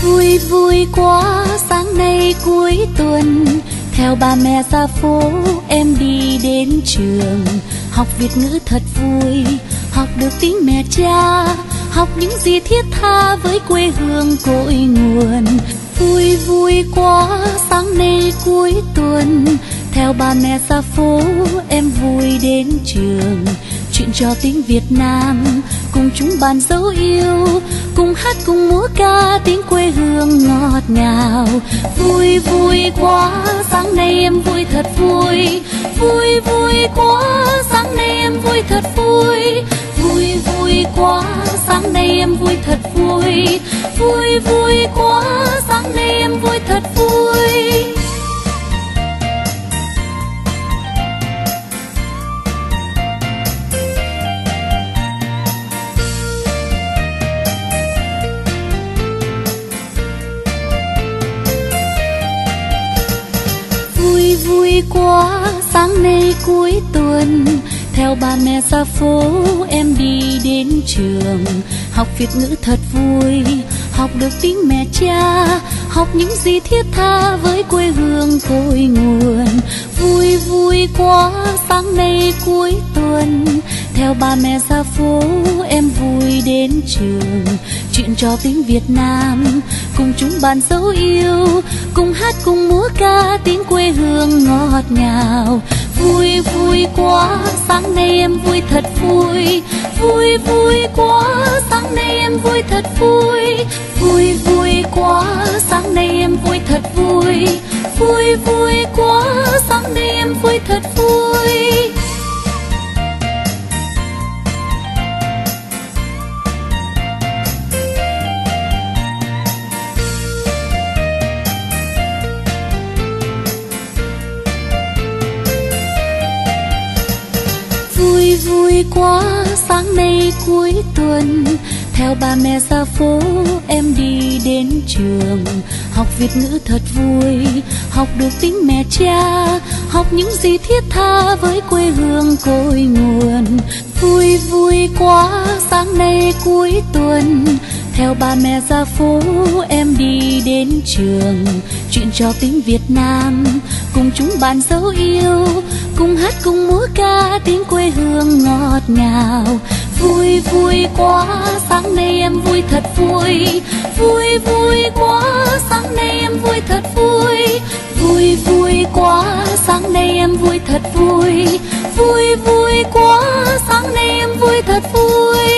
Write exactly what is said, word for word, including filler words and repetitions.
Vui vui quá, sáng nay cuối tuần, theo ba mẹ ra phố em đi đến trường. Học Việt ngữ thật vui, học được tiếng mẹ cha, học những gì thiết tha với quê hương cội nguồn. Vui vui quá, sáng nay cuối tuần, theo ba mẹ ra phố em vui đến trường. Chuyện trò tiếng Việt Nam, cùng chúng bàn dấu yêu, cùng hát cùng múa ca tiếng quê hương ngọt ngào. Vui vui quá, sáng nay em vui thật vui. Vui vui quá, sáng nay em vui thật vui. Vui vui quá, sáng nay em vui thật vui. Vui vui quá, sáng nay em vui thật vui. Vui vui quá, sáng nay cuối tuần, theo ba mẹ ra phố em đi đến trường. Học Việt ngữ thật vui, học được tiếng mẹ cha, học những gì thiết tha với quê hương cội nguồn. Vui vui quá, sáng nay cuối tuần, theo ba mẹ ra phố em vui đến trường. Chuyện trò tiếng Việt Nam, cùng chúng bàn dấu yêu, cùng hát cùng múa ca tiếng quê hương ngọt ngào. Vui vui quá, sáng nay em vui thật vui. Vui vui quá, sáng nay em vui thật vui. Vui vui quá, sáng nay em vui thật vui. Vui vui quá, sáng nay em vui thật vui. Vui vui quá, sáng nay cuối tuần, theo ba mẹ ra phố em đi đến trường. Học Việt ngữ thật vui, học được tiếng mẹ cha, học những gì thiết tha với quê hương cội nguồn. Vui vui quá, sáng nay cuối tuần, theo ba mẹ ra phố em đi đến trường. Chuyện trò tiếng Việt Nam, cùng chúng bàn dấu yêu, cùng hát cùng múa ca tiếng quê hương ngọt ngào. Vui vui quá, sáng nay em vui thật vui. Vui vui quá, sáng nay em vui thật vui. Vui vui quá, sáng nay em vui thật vui. Vui vui quá, sáng nay em vui thật vui.